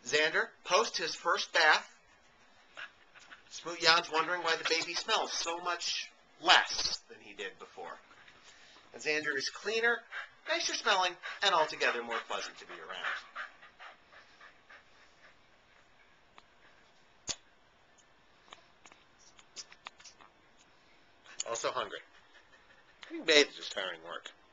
Xander, post his first bath, Smutyan's wondering why the baby smells so much less than he did before. And Xander is cleaner, nicer smelling, and altogether more pleasant to be around. Also hungry. Getting bathed is tiring work.